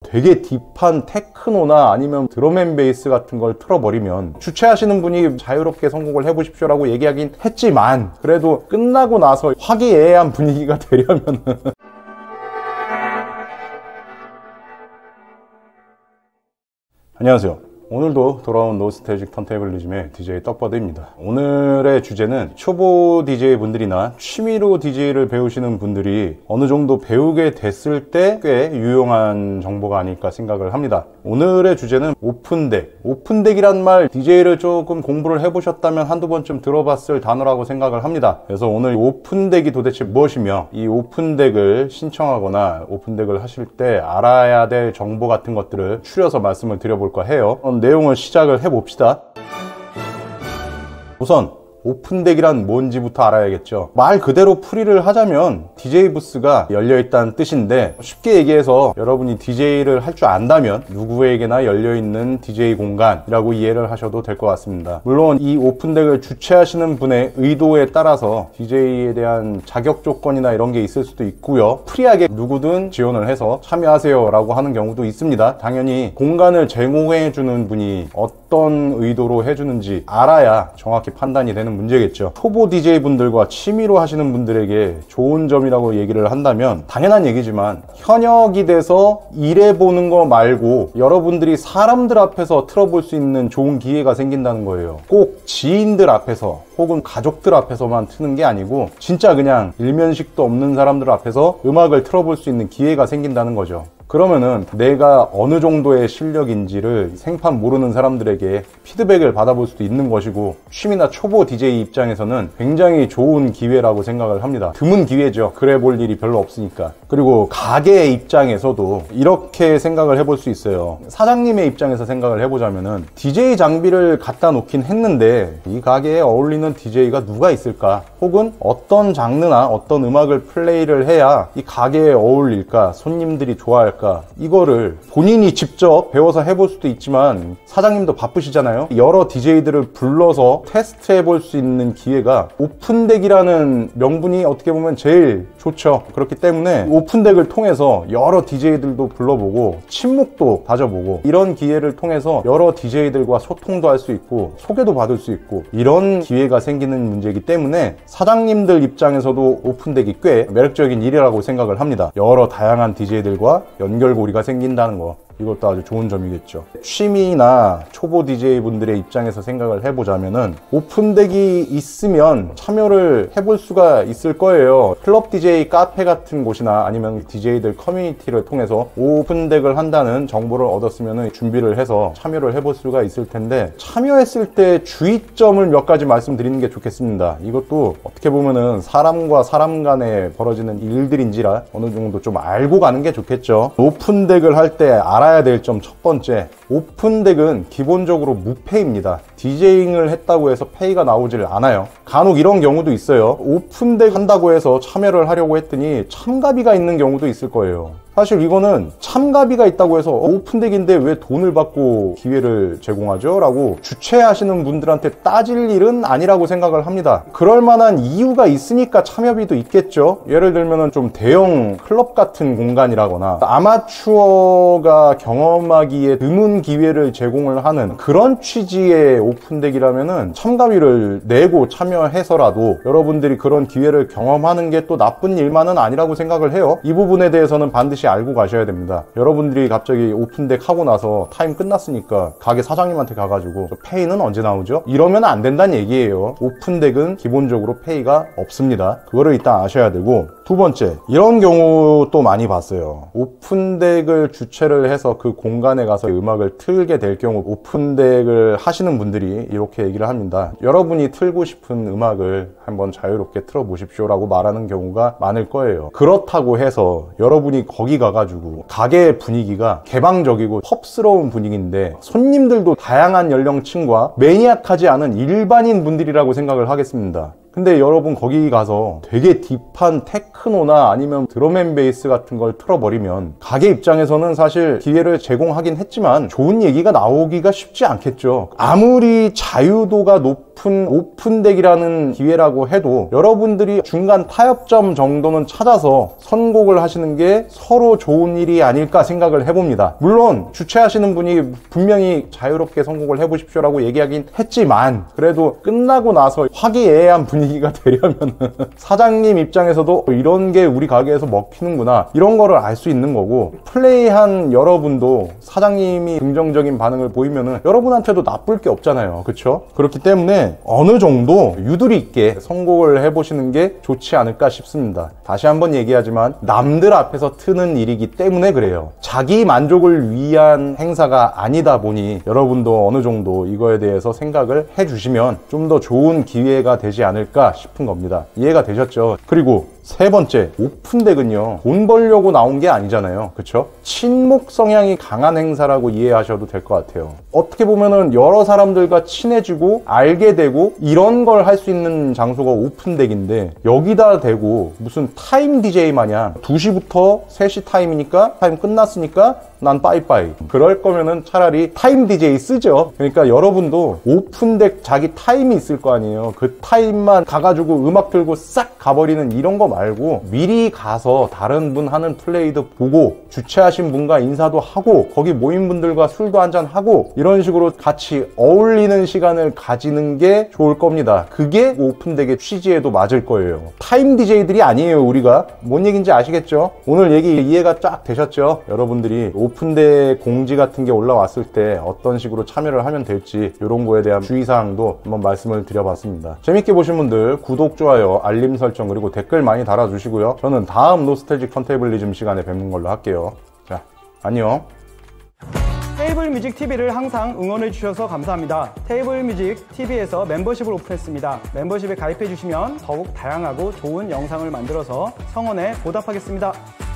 되게 딥한 테크노나 아니면 드럼앤베이스 같은 걸 틀어버리면 주최하시는 분이 자유롭게 선곡을 해보십시오 라고 얘기하긴 했지만, 그래도 끝나고 나서 화기애애한 분위기가 되려면 안녕하세요. 오늘도 돌아온 노스텔직 턴테이블리즘의 DJ 떡버드입니다. 오늘의 주제는 초보 DJ 분들이나 취미로 DJ를 배우시는 분들이 어느 정도 배우게 됐을 때 꽤 유용한 정보가 아닐까 생각을 합니다. 오늘의 주제는 오픈덱. 오픈덱이란 말 DJ를 조금 공부를 해보셨다면 한두 번쯤 들어봤을 단어라고 생각을 합니다. 그래서 오늘 오픈덱이 도대체 무엇이며, 이 오픈덱을 신청하거나 오픈덱을 하실 때 알아야 될 정보 같은 것들을 추려서 말씀을 드려볼까 해요. 내용을 시작을 해봅시다. 우선 오픈덱이란 뭔지부터 알아야겠죠. 말 그대로 풀이를 하자면 DJ 부스가 열려있다는 뜻인데, 쉽게 얘기해서 여러분이 DJ를 할 줄 안다면 누구에게나 열려있는 DJ 공간이라고 이해를 하셔도 될 것 같습니다. 물론 이 오픈덱을 주최하시는 분의 의도에 따라서 DJ에 대한 자격 조건이나 이런 게 있을 수도 있고요, 프리하게 누구든 지원을 해서 참여하세요 라고 하는 경우도 있습니다. 당연히 공간을 제공해주는 분이 어떤 의도로 해주는지 알아야 정확히 판단이 되는 문제겠죠. 초보 DJ 분들과 취미로 하시는 분들에게 좋은 점이라고 얘기를 한다면, 당연한 얘기지만 현역이 돼서 일해보는 거 말고 여러분들이 사람들 앞에서 틀어볼 수 있는 좋은 기회가 생긴다는 거예요. 꼭 지인들 앞에서 혹은 가족들 앞에서만 트는 게 아니고 진짜 그냥 일면식도 없는 사람들 앞에서 음악을 틀어볼 수 있는 기회가 생긴다는 거죠. 그러면은 내가 어느 정도의 실력인지를 생판 모르는 사람들에게 피드백을 받아볼 수도 있는 것이고, 취미나 초보 DJ 입장에서는 굉장히 좋은 기회라고 생각을 합니다. 드문 기회죠. 그래 볼 일이 별로 없으니까. 그리고 가게 입장에서도 이렇게 생각을 해볼 수 있어요. 사장님의 입장에서 생각을 해보자면은 DJ 장비를 갖다 놓긴 했는데 이 가게에 어울리는 DJ가 누가 있을까? 혹은 어떤 장르나 어떤 음악을 플레이를 해야 이 가게에 어울릴까? 손님들이 좋아할까? 이거를 본인이 직접 배워서 해볼 수도 있지만 사장님도 바쁘시잖아요. 여러 DJ들을 불러서 테스트 해볼 수 있는 기회가 오픈덱이라는 명분이 어떻게 보면 제일 좋죠. 그렇기 때문에 오픈덱을 통해서 여러 DJ들도 불러보고 침묵도 다져보고, 이런 기회를 통해서 여러 DJ들과 소통도 할 수 있고 소개도 받을 수 있고, 이런 기회가 생기는 문제이기 때문에 사장님들 입장에서도 오픈덱이 꽤 매력적인 일이라고 생각을 합니다. 여러 다양한 DJ들과 연결고리가 생긴다는 거, 이것도 아주 좋은 점이겠죠. 취미나 초보 DJ 분들의 입장에서 생각을 해보자면은 오픈덱이 있으면 참여를 해볼 수가 있을 거예요. 클럽 DJ 카페 같은 곳이나 아니면 DJ들 커뮤니티를 통해서 오픈덱을 한다는 정보를 얻었으면 준비를 해서 참여를 해볼 수가 있을 텐데, 참여했을 때 주의점을 몇 가지 말씀드리는 게 좋겠습니다. 이것도 어떻게 보면은 사람과 사람 간에 벌어지는 일들인지라 어느 정도 좀 알고 가는 게 좋겠죠. 오픈덱을 할 때 알아야 될 점 첫 번째, 오픈덱은 기본적으로 무페이입니다. 디제잉을 했다고 해서 페이가 나오질 않아요. 간혹 이런 경우도 있어요. 오픈덱 한다고 해서 참여를 하려고 했더니 참가비가 있는 경우도 있을 거예요. 사실 이거는 참가비가 있다고 해서 오픈덱인데 왜 돈을 받고 기회를 제공하죠? 라고 주최하시는 분들한테 따질 일은 아니라고 생각을 합니다. 그럴 만한 이유가 있으니까 참여비도 있겠죠. 예를 들면 좀 대형 클럽 같은 공간이라거나 아마추어가 경험하기에 드문 기회를 제공을 하는 그런 취지의 오픈덱이라면은 참가비를 내고 참여해서라도 여러분들이 그런 기회를 경험하는 게 또 나쁜 일만은 아니라고 생각을 해요. 이 부분에 대해서는 반드시 알고 가셔야 됩니다. 여러분들이 갑자기 오픈덱 하고 나서 타임 끝났으니까 가게 사장님한테 가가지고 페이는 언제 나오죠? 이러면 안 된다는 얘기예요. 오픈덱은 기본적으로 페이가 없습니다. 그거를 일단 아셔야 되고, 두 번째, 이런 경우 또 많이 봤어요. 오픈덱을 주최를 해서 그 공간에 가서 음악을 틀게 될 경우 오픈덱을 하시는 분들이 이렇게 얘기를 합니다. 여러분이 틀고 싶은 음악을 한번 자유롭게 틀어보십시오 라고 말하는 경우가 많을 거예요. 그렇다고 해서 여러분이 거기 가가지고 가게의 분위기가 개방적이고 펍스러운 분위기인데 손님들도 다양한 연령층과 매니악하지 않은 일반인 분들이라고 생각을 하겠습니다. 근데 여러분 거기 가서 되게 딥한 테크노나 아니면 드럼앤베이스 같은 걸 틀어버리면 가게 입장에서는 사실 기회를 제공하긴 했지만 좋은 얘기가 나오기가 쉽지 않겠죠. 아무리 자유도가 높은 오픈덱이라는 기회라고 해도 여러분들이 중간 타협점 정도는 찾아서 선곡을 하시는 게 서로 좋은 일이 아닐까 생각을 해봅니다. 물론 주최하시는 분이 분명히 자유롭게 선곡을 해보십시오라고 얘기하긴 했지만 그래도 끝나고 나서 화기애애한 분위기가 되려면 사장님 입장에서도 이런 게 우리 가게에서 먹히는구나 이런 거를 알 수 있는 거고, 플레이한 여러분도 사장님이 긍정적인 반응을 보이면은 여러분한테도 나쁠 게 없잖아요. 그쵸? 그렇기 때문에 어느 정도 유두리 있게 선곡을 해보시는 게 좋지 않을까 싶습니다. 다시 한번 얘기하지만 남들 앞에서 트는 일이기 때문에 그래요. 자기 만족을 위한 행사가 아니다 보니 여러분도 어느 정도 이거에 대해서 생각을 해주시면 좀 더 좋은 기회가 되지 않을까 싶은 겁니다. 이해가 되셨죠? 그리고 세 번째, 오픈덱은요 돈 벌려고 나온 게 아니잖아요. 그쵸? 친목 성향이 강한 행사라고 이해하셔도 될 것 같아요. 어떻게 보면은 여러 사람들과 친해지고 알게 되고 이런 걸 할 수 있는 장소가 오픈덱인데, 여기다 대고 무슨 타임 DJ 마냥 2시부터 3시 타임이니까 타임 끝났으니까 난 빠이빠이, 그럴 거면은 차라리 타임 DJ 쓰죠. 그러니까 여러분도 오픈덱 자기 타임이 있을 거 아니에요. 그 타임만 가가지고 음악 틀고 싹 가버리는 이런 거 말고 미리 가서 다른 분 하는 플레이도 보고 주최하신 분과 인사도 하고 거기 모인 분들과 술도 한잔 하고 이런 식으로 같이 어울리는 시간을 가지는 게 좋을 겁니다. 그게 오픈덱의 취지에도 맞을 거예요. 타임 DJ들이 아니에요. 우리가 뭔 얘기인지 아시겠죠? 오늘 얘기 이해가 쫙 되셨죠? 여러분들이 오픈덱 공지 같은 게 올라왔을 때 어떤 식으로 참여를 하면 될지 이런 거에 대한 주의사항도 한번 말씀을 드려봤습니다. 재밌게 보신 분들 구독, 좋아요, 알림 설정 그리고 댓글 많이 달아주시고요. 저는 다음 노스텔직 턴테이블리즘 시간에 뵙는 걸로 할게요. 자, 안녕. 테이블뮤직TV를 항상 응원해주셔서 감사합니다. 테이블뮤직TV에서 멤버십을 오픈했습니다. 멤버십에 가입해주시면 더욱 다양하고 좋은 영상을 만들어서 성원에 보답하겠습니다.